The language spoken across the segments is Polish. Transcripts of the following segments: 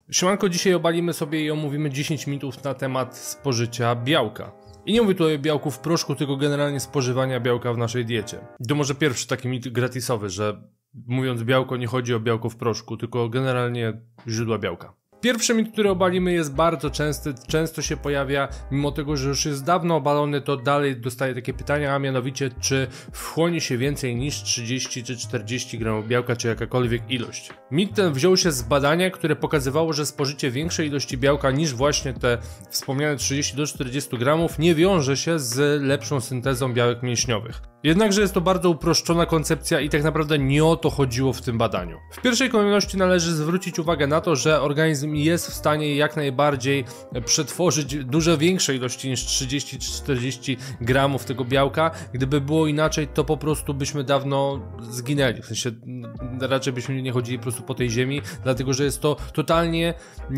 Siemanko, dzisiaj obalimy sobie i omówimy 10 mitów na temat spożycia białka. I nie mówię tutaj o białku w proszku, tylko generalnie spożywania białka w naszej diecie. To może pierwszy taki mit gratisowy, że mówiąc białko nie chodzi o białko w proszku, tylko generalnie źródła białka. Pierwszy mit, który obalimy, jest bardzo częsty, często się pojawia, mimo tego, że już jest dawno obalony, to dalej dostaję takie pytania, a mianowicie, czy wchłonie się więcej niż 30 czy 40 gramów białka, czy jakakolwiek ilość. Mit ten wziął się z badania, które pokazywało, że spożycie większej ilości białka niż właśnie te wspomniane 30 do 40 gramów nie wiąże się z lepszą syntezą białek mięśniowych. Jednakże jest to bardzo uproszczona koncepcja i tak naprawdę nie o to chodziło w tym badaniu. W pierwszej kolejności należy zwrócić uwagę na to, że organizm jest w stanie jak najbardziej przetworzyć dużo większe ilości niż 30 czy 40 gramów tego białka. Gdyby było inaczej, to po prostu byśmy dawno zginęli. W sensie raczej byśmy nie chodzili po prostu po tej ziemi, dlatego że jest to totalnie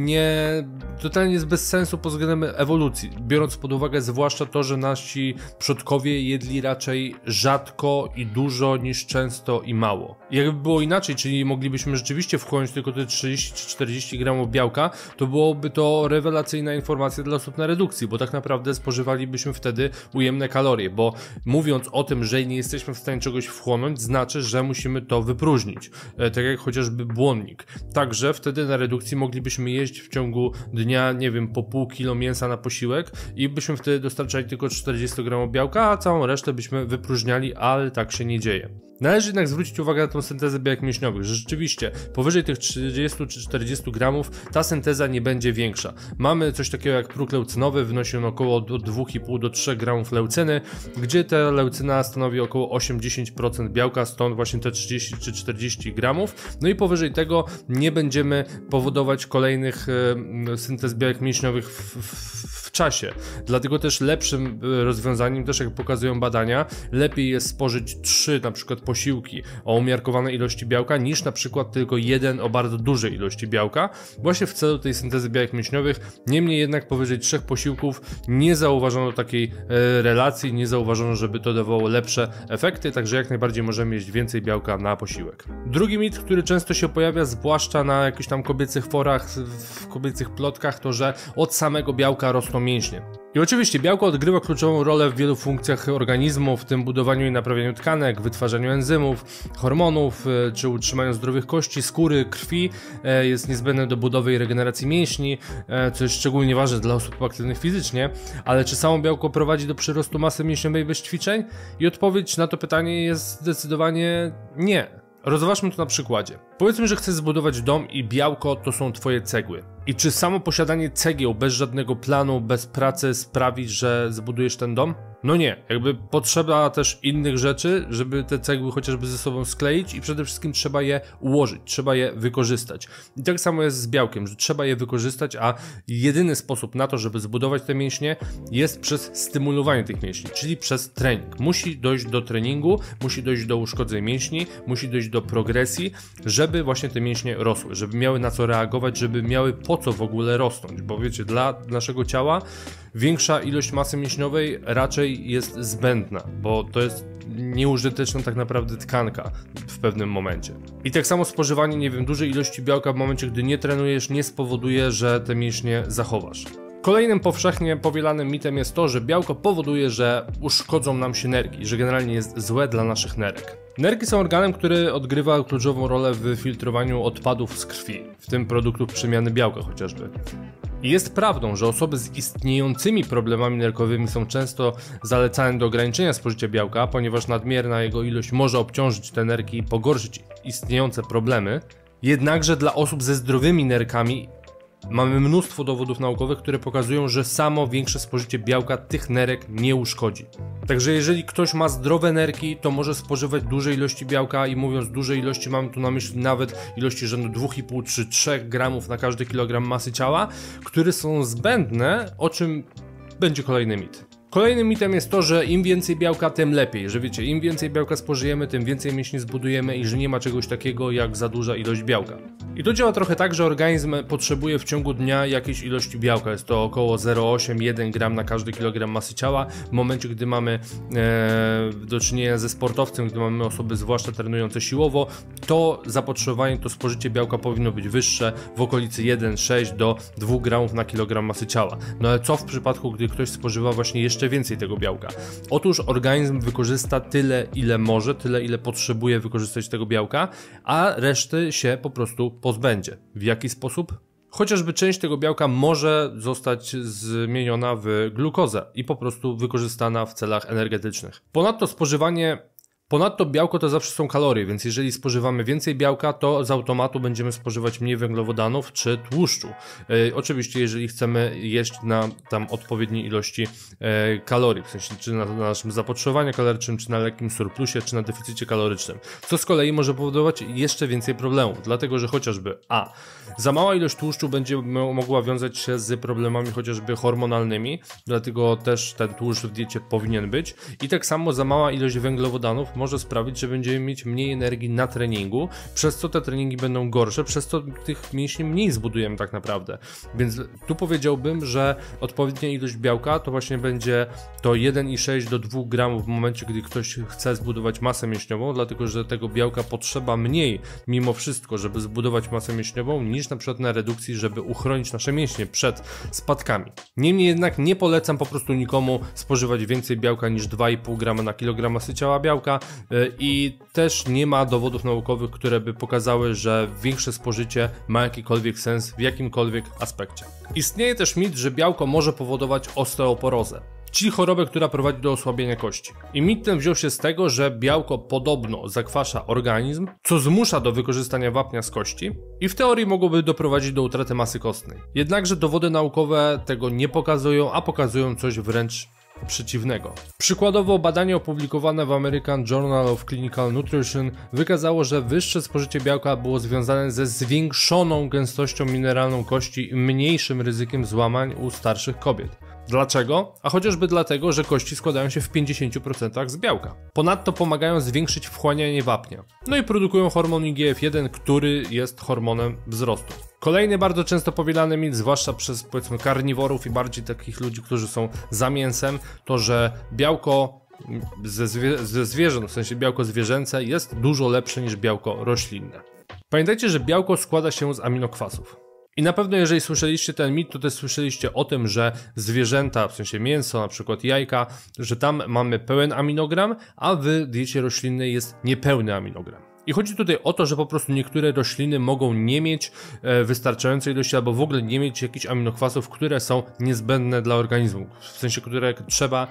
jest bez sensu pod względem ewolucji. Biorąc pod uwagę zwłaszcza to, że nasi przodkowie jedli raczej rzadko i dużo niż często i mało. Jakby było inaczej, czyli moglibyśmy rzeczywiście wchłonąć tylko te 30 czy 40 gramów białka, to byłoby to rewelacyjna informacja dla osób na redukcji, bo tak naprawdę spożywalibyśmy wtedy ujemne kalorie, bo mówiąc o tym, że nie jesteśmy w stanie czegoś wchłonąć, znaczy, że musimy to wypróżnić, tak jak chociażby błonnik. Także wtedy na redukcji moglibyśmy jeść w ciągu dnia, nie wiem, po pół kilo mięsa na posiłek i byśmy wtedy dostarczali tylko 40 gramów białka, a całą resztę byśmy wypróżniali, ale tak się nie dzieje. Należy jednak zwrócić uwagę na tą syntezę białek mięśniowych, że rzeczywiście powyżej tych 30 czy 40 gramów ta synteza nie będzie większa. Mamy coś takiego jak próg leucynowy, wynosi on około 2,5 do 3 gramów leucyny, gdzie ta leucyna stanowi około 8-10% białka, stąd właśnie te 30 czy 40 gramów. No i powyżej tego nie będziemy powodować kolejnych syntez białek mięśniowych w czasie. Dlatego też lepszym rozwiązaniem, też jak pokazują badania, lepiej jest spożyć 3 na przykład posiłki o umiarkowanej ilości białka, niż na przykład tylko jeden o bardzo dużej ilości białka, właśnie w celu tej syntezy białek mięśniowych. Niemniej jednak powyżej 3 posiłków nie zauważono takiej relacji, nie zauważono, żeby to dawało lepsze efekty, także jak najbardziej możemy jeść więcej białka na posiłek. Drugi mit, który często się pojawia, zwłaszcza na jakichś tam kobiecych forach, w kobiecych plotkach, to że od samego białka rosną mięśnie. I oczywiście białko odgrywa kluczową rolę w wielu funkcjach organizmu, w tym budowaniu i naprawianiu tkanek, wytwarzaniu enzymów, hormonów, czy utrzymaniu zdrowych kości, skóry, krwi. Jest niezbędne do budowy i regeneracji mięśni, co jest szczególnie ważne dla osób aktywnych fizycznie. Ale czy samo białko prowadzi do przyrostu masy mięśniowej bez ćwiczeń? I odpowiedź na to pytanie jest zdecydowanie nie. Rozważmy to na przykładzie. Powiedzmy, że chcesz zbudować dom i białko to są twoje cegły. I czy samo posiadanie cegieł bez żadnego planu, bez pracy sprawi, że zbudujesz ten dom? No nie, jakby potrzeba też innych rzeczy, żeby te cegły chociażby ze sobą skleić i przede wszystkim trzeba je ułożyć, trzeba je wykorzystać. I tak samo jest z białkiem, że trzeba je wykorzystać, a jedyny sposób na to, żeby zbudować te mięśnie jest przez stymulowanie tych mięśni, czyli przez trening. Musi dojść do treningu, musi dojść do uszkodzeń mięśni, musi dojść do progresji, żeby właśnie te mięśnie rosły, żeby miały na co reagować, żeby miały po co w ogóle rosnąć, bo wiecie, dla naszego ciała większa ilość masy mięśniowej raczej jest zbędna, bo to jest nieużyteczna tak naprawdę tkanka w pewnym momencie. I tak samo spożywanie, nie wiem, dużej ilości białka w momencie, gdy nie trenujesz, nie spowoduje, że te mięśnie zachowasz. Kolejnym powszechnie powielanym mitem jest to, że białko powoduje, że uszkodzą nam się nerki, że generalnie jest złe dla naszych nerek. Nerki są organem, który odgrywa kluczową rolę w filtrowaniu odpadów z krwi, w tym produktów przemiany białka chociażby. I jest prawdą, że osoby z istniejącymi problemami nerkowymi są często zalecane do ograniczenia spożycia białka, ponieważ nadmierna jego ilość może obciążyć te nerki i pogorszyć istniejące problemy. Jednakże dla osób ze zdrowymi nerkami mamy mnóstwo dowodów naukowych, które pokazują, że samo większe spożycie białka tych nerek nie uszkodzi. Także jeżeli ktoś ma zdrowe nerki, to może spożywać duże ilości białka i mówiąc duże ilości, mamy tu na myśli nawet ilości rzędu 2,5 czy 3 gramów na każdy kilogram masy ciała, które są zbędne, o czym będzie kolejny mit. Kolejnym mitem jest to, że im więcej białka, tym lepiej, że wiecie, im więcej białka spożyjemy, tym więcej mięśni zbudujemy i że nie ma czegoś takiego jak za duża ilość białka. I to działa trochę tak, że organizm potrzebuje w ciągu dnia jakiejś ilości białka, jest to około 0,8-1 gram na każdy kilogram masy ciała. W momencie, gdy mamy do czynienia ze sportowcem, gdy mamy osoby zwłaszcza trenujące siłowo, to zapotrzebowanie, to spożycie białka powinno być wyższe, w okolicy 1,6 do 2 gramów na kilogram masy ciała. No ale co w przypadku, gdy ktoś spożywa właśnie jeszcze więcej tego białka? Otóż organizm wykorzysta tyle, ile może, tyle, ile potrzebuje wykorzystać tego białka, a reszty się po prostu pozbędzie. W jaki sposób? Chociażby część tego białka może zostać zmieniona w glukozę i po prostu wykorzystana w celach energetycznych. Ponadto białko to zawsze są kalorie, więc jeżeli spożywamy więcej białka, to z automatu będziemy spożywać mniej węglowodanów czy tłuszczu. Oczywiście jeżeli chcemy jeść na tam odpowiedniej ilości kalorii, w sensie czy na naszym zapotrzebowaniu kalorycznym, czy na lekkim surplusie, czy na deficycie kalorycznym. Co z kolei może powodować jeszcze więcej problemów, dlatego że chociażby za mała ilość tłuszczu będzie mogła wiązać się z problemami chociażby hormonalnymi, dlatego też ten tłuszcz w diecie powinien być i tak samo za mała ilość węglowodanów może sprawić, że będziemy mieć mniej energii na treningu, przez co te treningi będą gorsze, przez co tych mięśni mniej zbudujemy tak naprawdę. Więc tu powiedziałbym, że odpowiednia ilość białka to właśnie będzie to 1,6 do 2 gramów w momencie, gdy ktoś chce zbudować masę mięśniową, dlatego że tego białka potrzeba mniej mimo wszystko, żeby zbudować masę mięśniową, niż na przykład na redukcji, żeby uchronić nasze mięśnie przed spadkami. Niemniej jednak nie polecam po prostu nikomu spożywać więcej białka niż 2,5 grama na kilogram masy ciała białka, i też nie ma dowodów naukowych, które by pokazały, że większe spożycie ma jakikolwiek sens w jakimkolwiek aspekcie. Istnieje też mit, że białko może powodować osteoporozę, czyli chorobę, która prowadzi do osłabienia kości. I mit ten wziął się z tego, że białko podobno zakwasza organizm, co zmusza do wykorzystania wapnia z kości i w teorii mogłoby doprowadzić do utraty masy kostnej. Jednakże dowody naukowe tego nie pokazują, a pokazują coś wręcz przeciwnego. Przykładowo badanie opublikowane w American Journal of Clinical Nutrition wykazało, że wyższe spożycie białka było związane ze zwiększoną gęstością mineralną kości i mniejszym ryzykiem złamań u starszych kobiet. Dlaczego? A chociażby dlatego, że kości składają się w 50% z białka. Ponadto pomagają zwiększyć wchłanianie wapnia. No i produkują hormon IGF-1, który jest hormonem wzrostu. Kolejny bardzo często powielany mit, zwłaszcza przez powiedzmy karniworów i bardziej takich ludzi, którzy są za mięsem, to że białko ze zwierząt, w sensie białko zwierzęce, jest dużo lepsze niż białko roślinne. Pamiętajcie, że białko składa się z aminokwasów. I na pewno jeżeli słyszeliście ten mit, to też słyszeliście o tym, że zwierzęta, w sensie mięso, na przykład jajka, że tam mamy pełen aminogram, a w diecie roślinnej jest niepełny aminogram. I chodzi tutaj o to, że po prostu niektóre rośliny mogą nie mieć wystarczającej ilości albo w ogóle nie mieć jakichś aminokwasów, które są niezbędne dla organizmu, w sensie które trzeba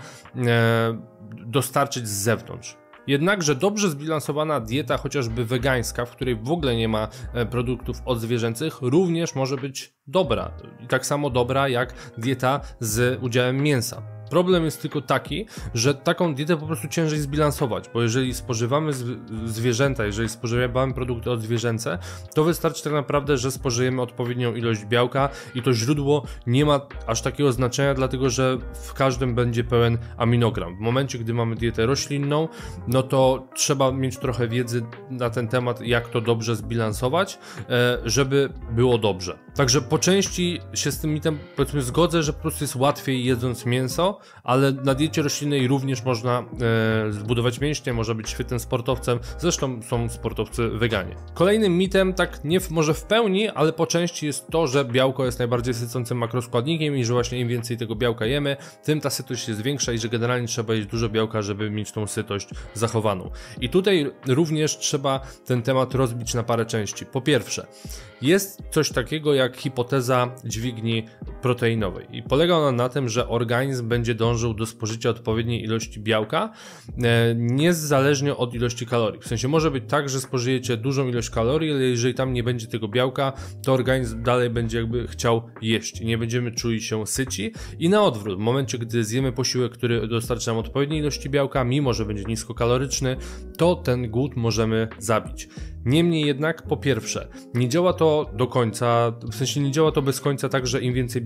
dostarczyć z zewnątrz. Jednakże dobrze zbilansowana dieta, chociażby wegańska, w której w ogóle nie ma produktów odzwierzęcych, również może być dobra. I tak samo dobra jak dieta z udziałem mięsa. Problem jest tylko taki, że taką dietę po prostu ciężej zbilansować, bo jeżeli spożywamy zwierzęta, jeżeli spożywamy produkty odzwierzęce, to wystarczy tak naprawdę, że spożyjemy odpowiednią ilość białka i to źródło nie ma aż takiego znaczenia, dlatego że w każdym będzie pełen aminogram. W momencie, gdy mamy dietę roślinną, no to trzeba mieć trochę wiedzy na ten temat, jak to dobrze zbilansować, żeby było dobrze. Także po części się z tym mitem powiedzmy zgodzę, że po prostu jest łatwiej jedząc mięso, ale na diecie roślinnej również można zbudować mięśnie, można być świetnym sportowcem, zresztą są sportowcy weganie. Kolejnym mitem, tak nie może w pełni, ale po części jest to, że białko jest najbardziej sycącym makroskładnikiem i że właśnie im więcej tego białka jemy, tym ta sytość się zwiększa i że generalnie trzeba jeść dużo białka, żeby mieć tą sytość zachowaną. I tutaj również trzeba ten temat rozbić na parę części. Po pierwsze, jest coś takiego jak hipoteza dźwigni proteinowej i polega ona na tym, że organizm będzie dążył do spożycia odpowiedniej ilości białka, niezależnie od ilości kalorii. W sensie może być tak, że spożyjecie dużą ilość kalorii, ale jeżeli tam nie będzie tego białka, to organizm dalej będzie jakby chciał jeść i nie będziemy czuli się syci i na odwrót, w momencie gdy zjemy posiłek, który dostarcza nam odpowiedniej ilości białka, mimo że będzie niskokaloryczny, to ten głód możemy zabić. Niemniej jednak, po pierwsze, nie działa to do końca, w sensie nie działa to bez końca tak, że im więcej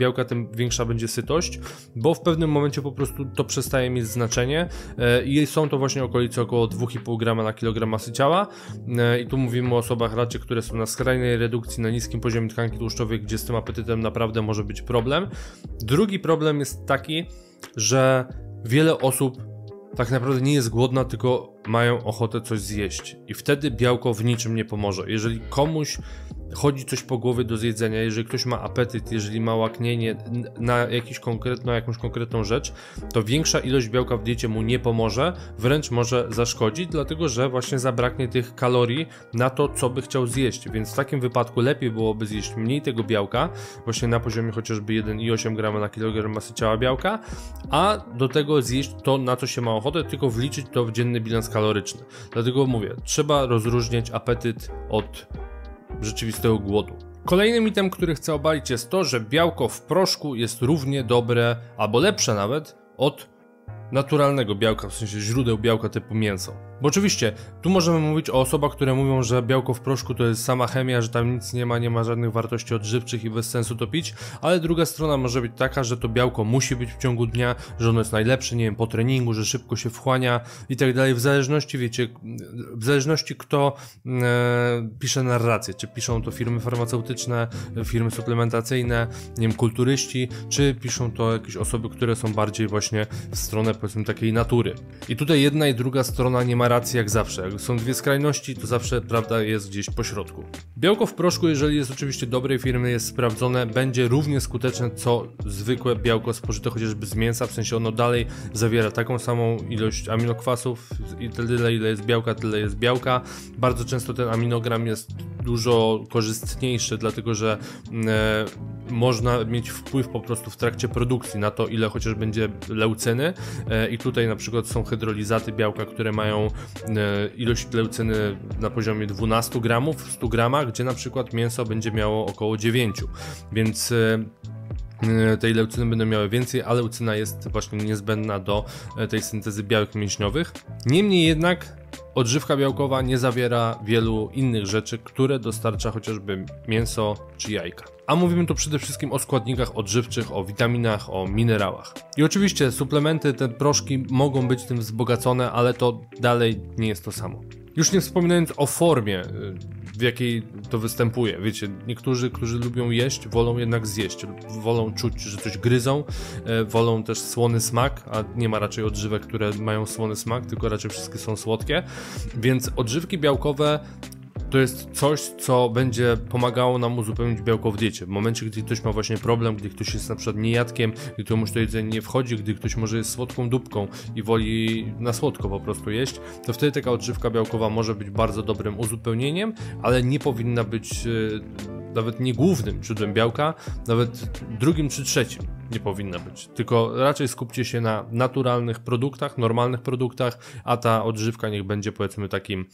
białka, tym większa będzie sytość, bo w pewnym momencie po prostu to przestaje mieć znaczenie i są to właśnie okolice około 2,5 g na kilogram masy ciała i tu mówimy o osobach raczej, które są na skrajnej redukcji, na niskim poziomie tkanki tłuszczowej, gdzie z tym apetytem naprawdę może być problem. Drugi problem jest taki, że wiele osób tak naprawdę nie jest głodna, tylko mają ochotę coś zjeść i wtedy białko w niczym nie pomoże. Jeżeli komuś chodzi coś po głowie do zjedzenia, jeżeli ktoś ma apetyt, jeżeli ma łaknienie na jakąś konkretną rzecz, to większa ilość białka w diecie mu nie pomoże, wręcz może zaszkodzić, dlatego że właśnie zabraknie tych kalorii na to, co by chciał zjeść, więc w takim wypadku lepiej byłoby zjeść mniej tego białka, właśnie na poziomie chociażby 1,8 g na kilogram masy ciała białka, a do tego zjeść to, na co się ma ochotę, tylko wliczyć to w dzienny bilans kaloryczny. Dlatego mówię, trzeba rozróżniać apetyt od rzeczywistego głodu. Kolejnym mitem, który chcę obalić, jest to, że białko w proszku jest równie dobre, albo lepsze nawet, od naturalnego białka, w sensie źródeł białka typu mięso. Bo oczywiście, tu możemy mówić o osobach, które mówią, że białko w proszku to jest sama chemia, że tam nic nie ma żadnych wartości odżywczych i bez sensu to pić, ale druga strona może być taka, że to białko musi być w ciągu dnia, że ono jest najlepsze, nie wiem, po treningu, że szybko się wchłania i tak dalej, w zależności, wiecie, w zależności kto pisze narrację, czy piszą to firmy farmaceutyczne, firmy suplementacyjne, nie wiem, kulturyści, czy piszą to jakieś osoby, które są bardziej właśnie w stronę, powiedzmy, takiej natury. I tutaj jedna i druga strona nie ma racji jak zawsze. Jak są dwie skrajności, to zawsze prawda jest gdzieś po środku. Białko w proszku, jeżeli jest oczywiście dobrej firmy, jest sprawdzone, będzie równie skuteczne co zwykłe białko spożyte chociażby z mięsa, w sensie ono dalej zawiera taką samą ilość aminokwasów i tyle ile jest białka, tyle jest białka. Bardzo często ten aminogram jest dużo korzystniejszy, dlatego że można mieć wpływ po prostu w trakcie produkcji na to, ile chociaż będzie leucyny i tutaj na przykład są hydrolizaty białka, które mają ilość leucyny na poziomie 12 gramów w 100 gramach, gdzie na przykład mięso będzie miało około 9, więc tej leucyny będą miały więcej, a leucyna jest właśnie niezbędna do tej syntezy białek mięśniowych. Niemniej jednak odżywka białkowa nie zawiera wielu innych rzeczy, które dostarcza chociażby mięso czy jajka. A mówimy tu przede wszystkim o składnikach odżywczych, o witaminach, o minerałach. I oczywiście suplementy, te proszki mogą być tym wzbogacone, ale to dalej nie jest to samo. Już nie wspominając o formie, w jakiej to występuje. Wiecie, niektórzy, którzy lubią jeść, wolą jednak zjeść. Wolą czuć, że coś gryzą, wolą też słony smak, a nie ma raczej odżywek, które mają słony smak, tylko raczej wszystkie są słodkie. Więc odżywki białkowe to jest coś, co będzie pomagało nam uzupełnić białko w diecie. W momencie, gdy ktoś ma właśnie problem, gdy ktoś jest na przykład niejadkiem, gdy komuś to jedzenie nie wchodzi, gdy ktoś może jest słodką dupką i woli na słodko po prostu jeść, to wtedy taka odżywka białkowa może być bardzo dobrym uzupełnieniem, ale nie powinna być nawet nie głównym źródłem białka, nawet drugim czy trzecim nie powinna być. Tylko raczej skupcie się na naturalnych produktach, normalnych produktach, a ta odżywka niech będzie, powiedzmy, takim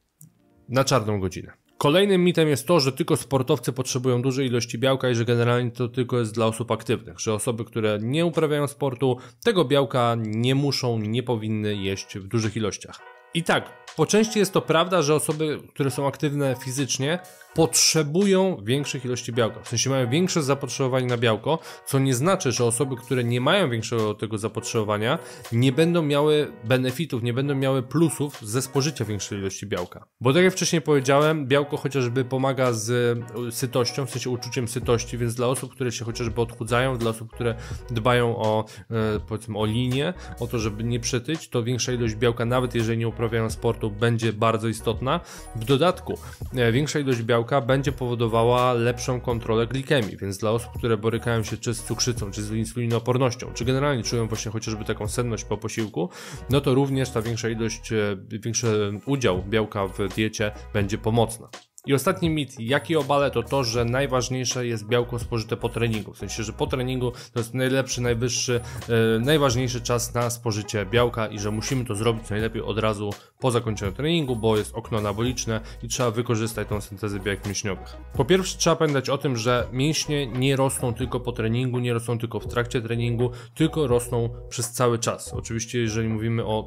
na czarną godzinę. Kolejnym mitem jest to, że tylko sportowcy potrzebują dużej ilości białka i że generalnie to tylko jest dla osób aktywnych, że osoby, które nie uprawiają sportu, tego białka nie muszą, nie powinny jeść w dużych ilościach. I tak, po części jest to prawda, że osoby, które są aktywne fizycznie, potrzebują większych ilości białka, w sensie mają większe zapotrzebowanie na białko, co nie znaczy, że osoby, które nie mają większego tego zapotrzebowania, nie będą miały benefitów, nie będą miały plusów ze spożycia większej ilości białka. Bo tak jak wcześniej powiedziałem, białko chociażby pomaga z sytością, w sensie uczuciem sytości, więc dla osób, które się chociażby odchudzają, dla osób, które dbają o, powiedzmy, o linię, o to, żeby nie przytyć, to większa ilość białka, nawet jeżeli nie uprawiają sportu, będzie bardzo istotna. W dodatku większa ilość białka będzie powodowała lepszą kontrolę glikemii, więc dla osób, które borykają się czy z cukrzycą, czy z insulinoopornością, czy generalnie czują właśnie chociażby taką senność po posiłku, no to również ta większa ilość, większy udział białka w diecie będzie pomocna. I ostatni mit, jaki obalę, to to, że najważniejsze jest białko spożyte po treningu. W sensie, że po treningu to jest najlepszy, najwyższy, najważniejszy czas na spożycie białka i że musimy to zrobić najlepiej od razu po zakończeniu treningu, bo jest okno anaboliczne i trzeba wykorzystać tą syntezę białek mięśniowych. Po pierwsze, trzeba pamiętać o tym, że mięśnie nie rosną tylko po treningu, nie rosną tylko w trakcie treningu, tylko rosną przez cały czas. Oczywiście, jeżeli mówimy o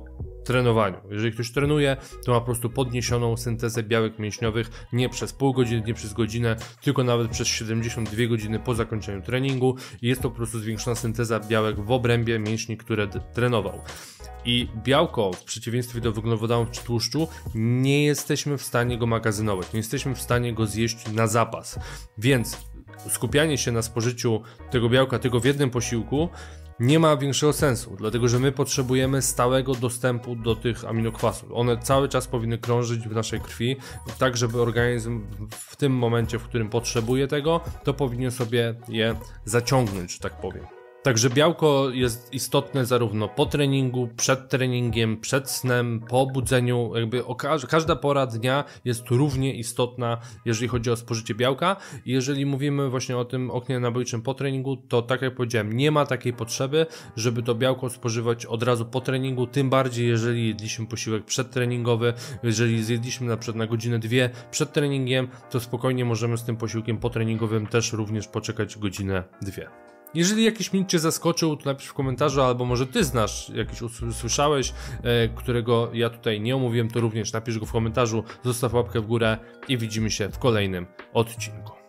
trenowaniu. Jeżeli ktoś trenuje, to ma po prostu podniesioną syntezę białek mięśniowych nie przez pół godziny, nie przez godzinę, tylko nawet przez 72 godziny po zakończeniu treningu i jest to po prostu zwiększona synteza białek w obrębie mięśni, które trenował. I białko, w przeciwieństwie do węglowodanów czy tłuszczu, nie jesteśmy w stanie go magazynować, nie jesteśmy w stanie go zjeść na zapas, więc skupianie się na spożyciu tego białka tylko w jednym posiłku nie ma większego sensu, dlatego że my potrzebujemy stałego dostępu do tych aminokwasów. One cały czas powinny krążyć w naszej krwi, tak żeby organizm w tym momencie, w którym potrzebuje tego, to powinien sobie je zaciągnąć, że tak powiem. Także białko jest istotne zarówno po treningu, przed treningiem, przed snem, po obudzeniu, jakby każda pora dnia jest równie istotna, jeżeli chodzi o spożycie białka. I jeżeli mówimy właśnie o tym oknie nabójczym po treningu, to tak jak powiedziałem, nie ma takiej potrzeby, żeby to białko spożywać od razu po treningu, tym bardziej jeżeli jedliśmy posiłek przedtreningowy, jeżeli zjedliśmy na przykład na godzinę, dwie przed treningiem, to spokojnie możemy z tym posiłkiem potreningowym też również poczekać godzinę, dwie. Jeżeli jakiś mit Cię zaskoczył, to napisz w komentarzu, albo może Ty znasz, jakiś usłyszałeś, którego ja tutaj nie omówiłem, to również napisz go w komentarzu, zostaw łapkę w górę i widzimy się w kolejnym odcinku.